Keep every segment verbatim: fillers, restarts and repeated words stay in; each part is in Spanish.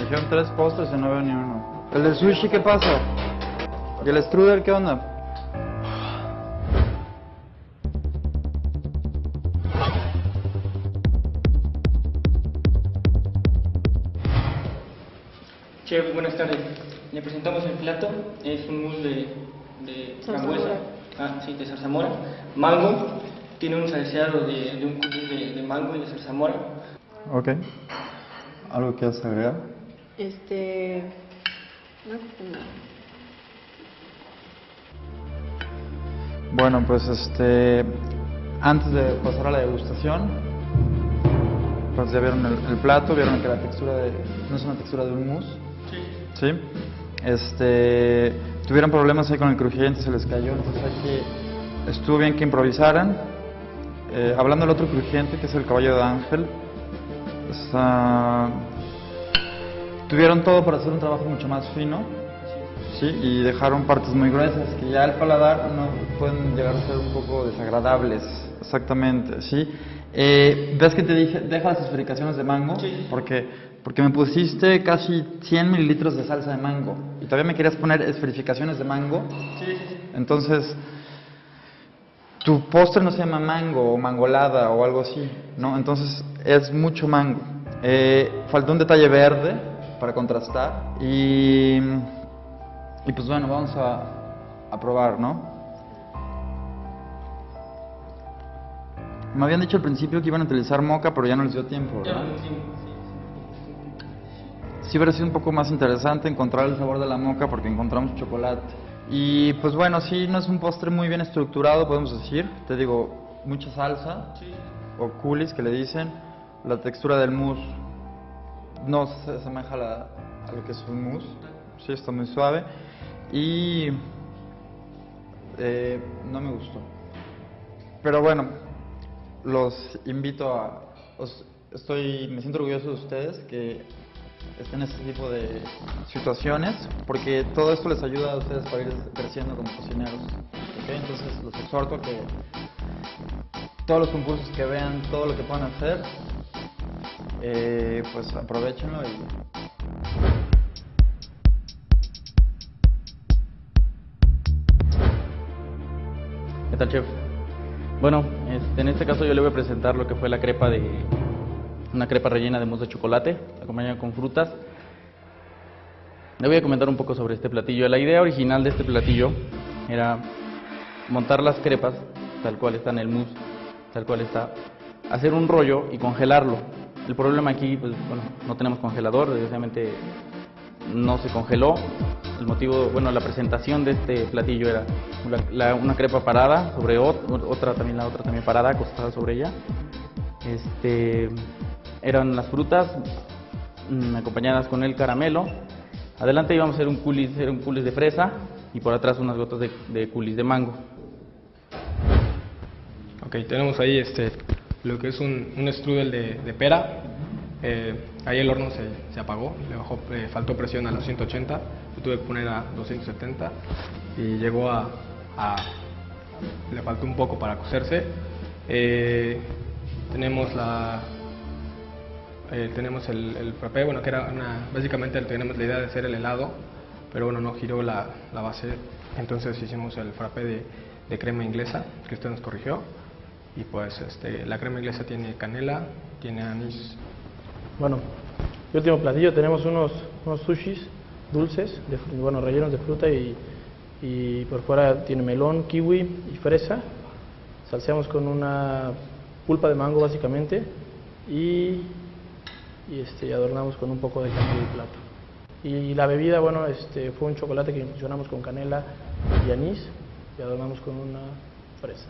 dijeron tres postres y no veo ni uno. ¿El del sushi qué pasa? ¿Y el strudel qué onda? Chef, buenas tardes. Le presentamos el plato. Es un mousse de, de frambuesa. Ah, sí, de zarzamora. Mango. Tiene un salseado de, de un coulis de, de mango y de zarzamora. Ok. ¿Algo que quieras agregar? Este... No, no. Bueno, pues este... antes de pasar a la degustación, pues ya vieron el, el plato, vieron que la textura de... no es una textura de un mousse. Sí. ¿Sí? Este... tuvieron problemas ahí con el crujiente, se les cayó, entonces aquí estuvo bien que improvisaran. Eh, hablando del otro crujiente, que es el caballo de Ángel, está... tuvieron todo para hacer un trabajo mucho más fino, ¿sí? Y dejaron partes muy gruesas que ya al paladar no pueden llegar a ser un poco desagradables, exactamente, ¿sí? Eh, ¿Ves que te dije, deja las esferificaciones de mango? Sí. Porque, porque me pusiste casi cien mililitros de salsa de mango y todavía me querías poner esferificaciones de mango. Sí, sí, sí. Entonces, tu postre no se llama mango o mangolada o algo así, ¿no? Entonces es mucho mango. Eh, faltó un detalle verde para contrastar y, y pues bueno, vamos a, a probar, ¿no? Me habían dicho al principio que iban a utilizar moca, pero ya no les dio tiempo, ¿verdad? Sí, sí, sí. Sí hubiera sido un poco más interesante encontrar el sabor de la moca porque encontramos chocolate. Y pues bueno, sí, no es un postre muy bien estructurado, podemos decir. Te digo, mucha salsa, Sí. o coulis que le dicen. La textura del mousse no se asemeja a, la, a lo que es un mousse. Sí, está muy suave. Y eh, no me gustó. Pero bueno, los invito a... Os, estoy, me siento orgulloso de ustedes que estén en este tipo de situaciones, porque todo esto les ayuda a ustedes para ir creciendo como cocineros, ¿okay? Entonces los exhorto a que todos los concursos que vean, todo lo que puedan hacer, eh, pues aprovechenlo y... ¿Qué tal, chef? Bueno, este, en este caso yo le voy a presentar lo que fue la crepa de... una crepa rellena de mousse de chocolate, acompañada con frutas. Le voy a comentar un poco sobre este platillo. La idea original de este platillo era montar las crepas, tal cual está en el mousse, tal cual está, hacer un rollo y congelarlo. El problema aquí, pues bueno, no tenemos congelador, desgraciadamente no se congeló. El motivo, bueno, la presentación de este platillo era una, la, una crepa parada sobre ot, otra, también la otra también parada, acostada sobre ella. Este, eran las frutas mmm, acompañadas con el caramelo. Adelante íbamos a hacer un coulis, un coulis de fresa y por atrás unas gotas de, de coulis de mango. Ok, tenemos ahí este, lo que es un, un strudel de, de pera. Eh, ahí el horno se, se apagó, le bajó, eh, faltó presión a los ciento ochenta, lo tuve que poner a doscientos setenta y llegó a, a le faltó un poco para cocerse. Eh, tenemos la eh, tenemos el, el frappé, bueno, que era una, básicamente tenemos la idea de hacer el helado, pero bueno, no giró la, la base, entonces hicimos el frappé de, de crema inglesa, que usted nos corrigió, y pues este, la crema inglesa tiene canela, tiene anís. Bueno, el último platillo tenemos unos, unos sushis dulces, de, bueno, rellenos de fruta y, y por fuera tiene melón, kiwi y fresa. Salseamos con una pulpa de mango básicamente y, y este, adornamos con un poco de canela y plato. Y la bebida, bueno, este, fue un chocolate que infusionamos con canela y anís y adornamos con una fresa.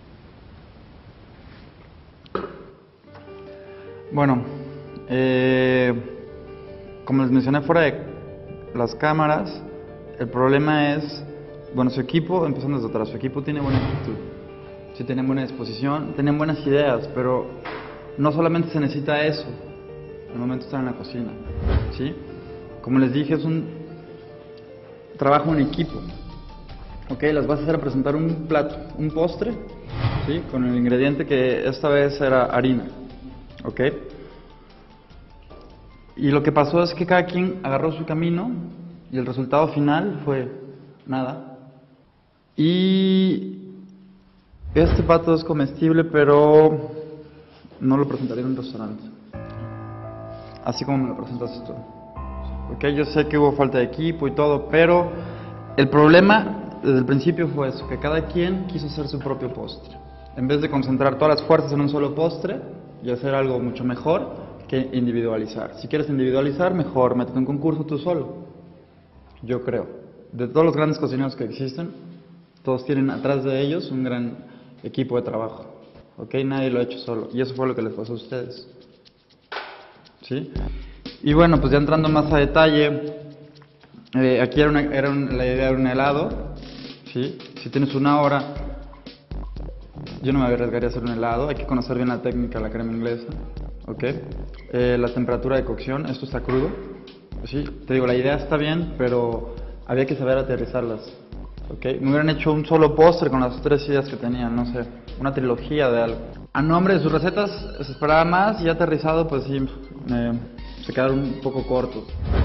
Bueno, eh, como les mencioné fuera de las cámaras, el problema es, bueno, su equipo, empezando desde atrás, su equipo tiene buena actitud, sí tienen buena disposición, tienen buenas ideas, pero no solamente se necesita eso al momento de estar en la cocina, ¿sí? Como les dije, es un trabajo en equipo, ¿ok? Las vas a hacer a presentar un plato, un postre, ¿sí? Con el ingrediente que esta vez era harina, ¿ok? Y lo que pasó es que cada quien agarró su camino y el resultado final fue nada. Y este pato es comestible, pero no lo presentaría en un restaurante, así como me lo presentaste tú. Ok, yo sé que hubo falta de equipo y todo, pero el problema desde el principio fue eso, que cada quien quiso hacer su propio postre. En vez de concentrar todas las fuerzas en un solo postre y hacer algo mucho mejor que individualizar. Si quieres individualizar, mejor métete en un concurso tú solo. Yo creo. De todos los grandes cocineros que existen, todos tienen atrás de ellos un gran equipo de trabajo. ¿Ok? Nadie lo ha hecho solo. Y eso fue lo que les pasó a ustedes. ¿Sí? Y bueno, pues ya entrando más a detalle, eh, aquí era, una, era un, la idea de un helado. ¿Sí? Si tienes una hora, yo no me arriesgaría a hacer un helado. Hay que conocer bien la técnica de la crema inglesa. ¿Ok? Eh, la temperatura de cocción, esto está crudo. Sí, te digo, la idea está bien, pero había que saber aterrizarlas. ¿Ok? Me hubieran hecho un solo postre con las tres ideas que tenían, no sé, una trilogía de algo. A nombre de sus recetas se esperaba más y aterrizado, pues sí, eh, se quedaron un poco cortos.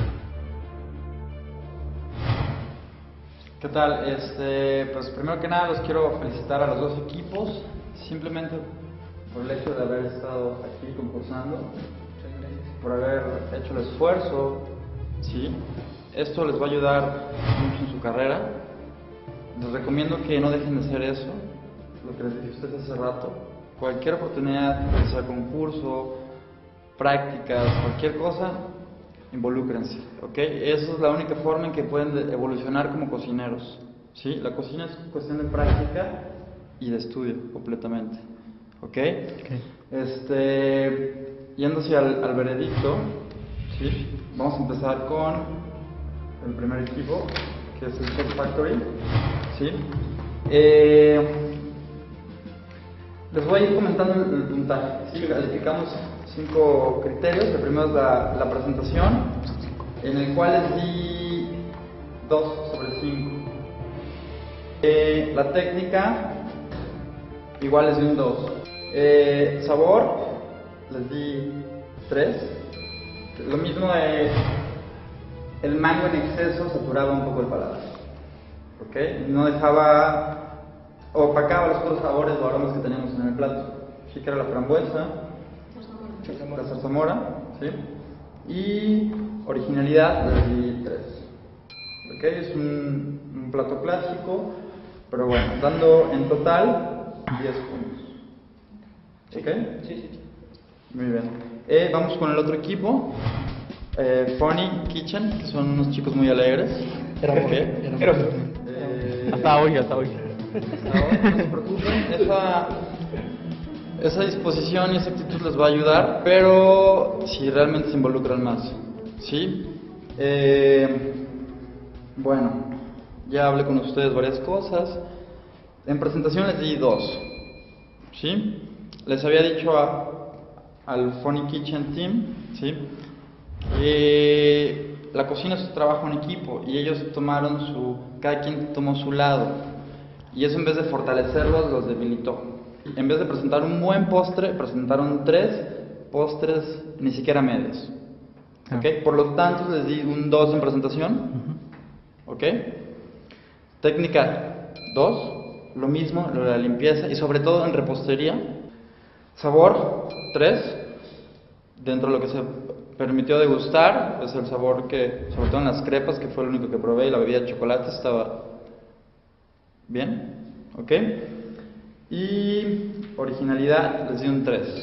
¿Qué tal? Este, pues primero que nada los quiero felicitar a los dos equipos, simplemente por el hecho de haber estado aquí concursando, por haber hecho el esfuerzo, ¿sí? Esto les va a ayudar mucho en su carrera. Les recomiendo que no dejen de hacer eso, lo que les dije a ustedes hace rato. Cualquier oportunidad, sea concurso, prácticas, cualquier cosa, involúcrense, ¿ok? Esa es la única forma en que pueden evolucionar como cocineros, ¿sí? La cocina es cuestión de práctica y de estudio completamente, ¿ok? Okay. Este, yéndose al, al veredicto, ¿sí? Vamos a empezar con el primer equipo, que es el Chef Factory, ¿sí? Eh, les voy a ir comentando el, el puntaje, ¿sí? Calificamos cinco criterios. El primero es la, la presentación, en el cual les di dos sobre cinco. Eh, la técnica, igual les di un dos. Eh, sabor, les di tres. Lo mismo de el mango en exceso saturaba un poco el paladar, ¿ok? No dejaba, opacaba los otros sabores o aromas que teníamos en el plato. Sí, que era la frambuesa, la zarzamora, ¿sí? Y originalidad les di tres. ¿Ok? Es un, un plato clásico, pero bueno, dando en total diez puntos. ¿Ok? Sí, sí. Muy bien. Eh, vamos con el otro equipo. Eh, Funny Kitchen, que son unos chicos muy alegres. Era muy ¿Okay? Era eh, Hasta hoy, hasta hoy. Hasta hoy, no se preocupen. Esa, esa disposición y esa actitud les va a ayudar, pero si realmente se involucran más. ¿Sí? Eh, bueno, ya hablé con ustedes varias cosas. En presentación les di dos. ¿Sí? Les había dicho a, al Funny Kitchen Team, ¿sí?, que la cocina es un trabajo en equipo y ellos tomaron su, cada quien tomó su lado, y eso en vez de fortalecerlos los debilitó. En vez de presentar un buen postre, presentaron tres postres ni siquiera medios. ¿Okay? Por lo tanto les di un dos en presentación. ¿Ok? Técnica dos, lo mismo, lo de la limpieza y sobre todo en repostería. Sabor tres, dentro de lo que se permitió degustar, es el sabor que, sobre todo en las crepas, que fue lo único que probé, y la bebida de chocolate estaba bien, ¿ok? Y originalidad les di un tres.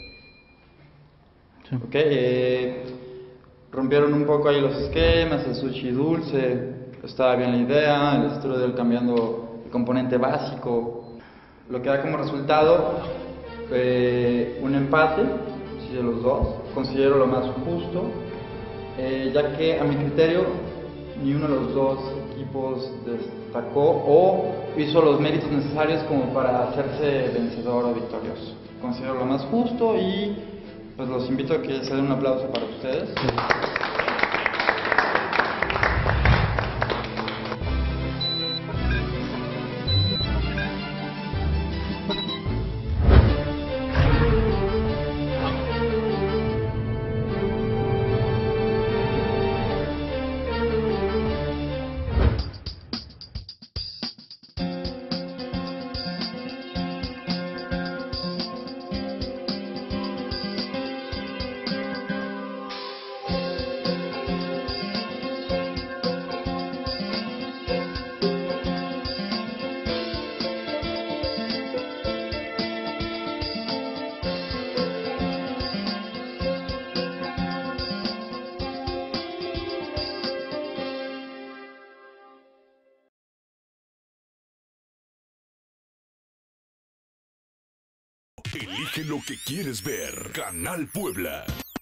Sí. ¿Ok? Eh, rompieron un poco ahí los esquemas, el sushi dulce, estaba bien la idea, el strudel cambiando el componente básico. Lo que da como resultado eh, un empate, sí, de los dos. Considero lo más justo, eh, ya que a mi criterio ni uno de los dos equipos destacó o hizo los méritos necesarios como para hacerse vencedor o victorioso. Considero lo más justo y pues los invito a que se den un aplauso para ustedes. Elige lo que quieres ver. Canal Puebla.